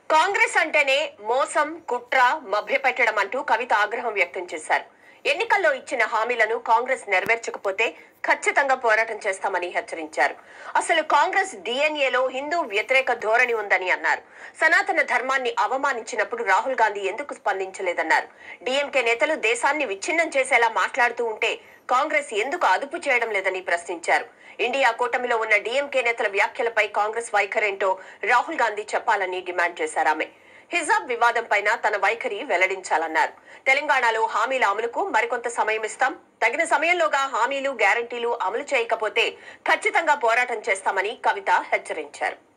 కాంగ్రెస్ అంటేనే మోసం, కుట్ర, మభ్యపెట్టడం అంటూ కవిత ఆగ్రహం వ్యక్తం చేశారు. ఎన్నికల్లో ఇచ్చిన హామీలను కాంగ్రెస్ నెరవేర్చకపోతే ఖచ్చితంగా పోరాటం చేస్తామని హెచ్చరించారు. అసలు కాంగ్రెస్ డిఎన్ఏలో హిందూ వ్యతిరేక ధోరణి ఉందని అన్నారు. సనాతన ధర్మాన్ని అవమానించినప్పుడు రాహుల్ గాంధీ ఎందుకు స్పందించలేదన్నారు. డిఎంకే నేతలు దేశాన్ని విచ్ఛిన్నం చేసేలా మాట్లాడుతూ ఉంటే కాంగ్రెస్ ఎందుకు అదుపు చేయడం లేదని ప్రశ్నించారు. ఇండియా కూటమిలో ఉన్న డిఎంకే నేతల వ్యాఖ్యలపై కాంగ్రెస్ వైఖరేంటో రాహుల్ గాంధీ చెప్పాలని డిమాండ్ చేశారు. ఆమె హిజాబ్ వివాదం పైన తన వైఖరి వెల్లడించాలన్నారు. తెలంగాణలో హామీల అమలుకు మరికొంత సమయం ఇస్తాం. తగిన సమయంలోగా హామీలు, గ్యారంటీలు అమలు చేయకపోతే ఖచ్చితంగా పోరాటం చేస్తామని కవిత హెచ్చరించారు.